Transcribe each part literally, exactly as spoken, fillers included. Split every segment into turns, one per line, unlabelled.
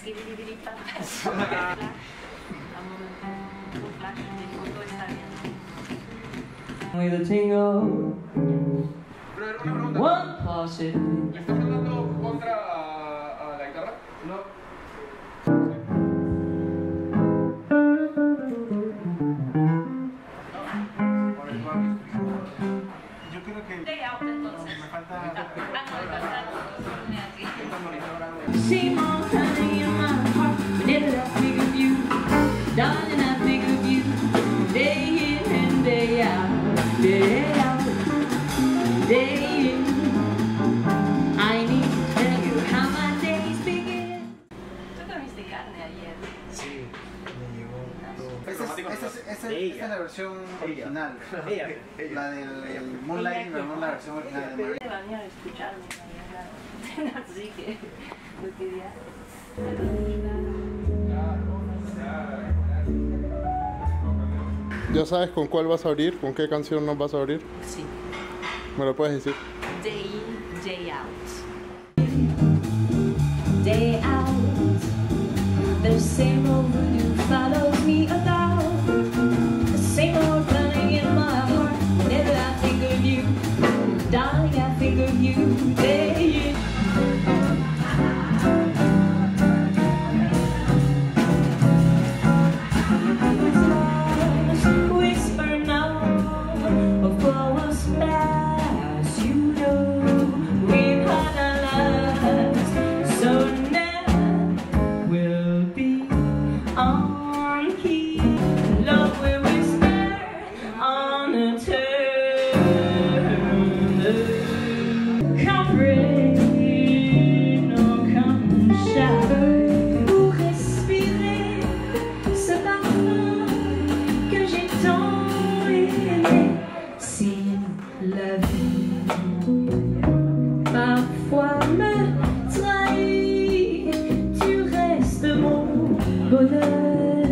With a tingle, one positive.
¿Le estás hablando contra a, a la guitarra? No.
Yo creo que
Day out, entonces.
me falta...
Same old honey in my heart. Whenever I think of you, darling, I think of you. Day in and day out, day out, day in. I need to tell you how my days begin.
¿Tú comiste carne ayer?
Sí, me llegó. Esa es, esa es, esa es, esta es la versión original.
Ella.
La del Moonlight, pero no la versión original de María.
Van a escucharme mañana. Así que lo quería.
¿Ya sabes con cuál vas a abrir? ¿Con qué canción nos vas a abrir?
Sí.
¿Me lo puedes decir?
Day in, day out.
Day out, the same old voodoo follows me about. The same old running in my heart. Whenever I think of you, darling, I think of you. Day in. Whisper now of what was past, you know we've had our lives, so now we'll be on key. Love will whisper on a turn. Come rain or come shine, pour respirer ce parfum que j'ai tant aimé. Si la vie parfois me trahit, tu restes mon bonheur.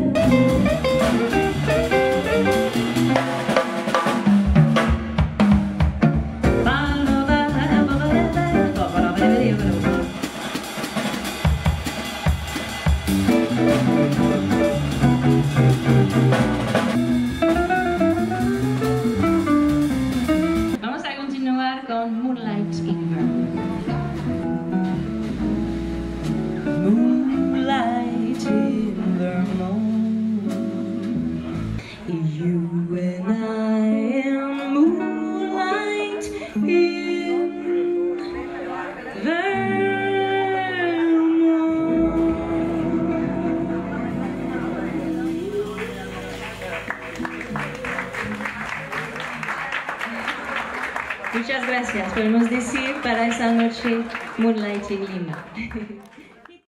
Vamos a continuar con Moonlight in Vermont. Moonlight in Vermont. You and I am moonlight in Vermont. Muchas gracias. Podemos decir para esa noche Moonlight in Lima.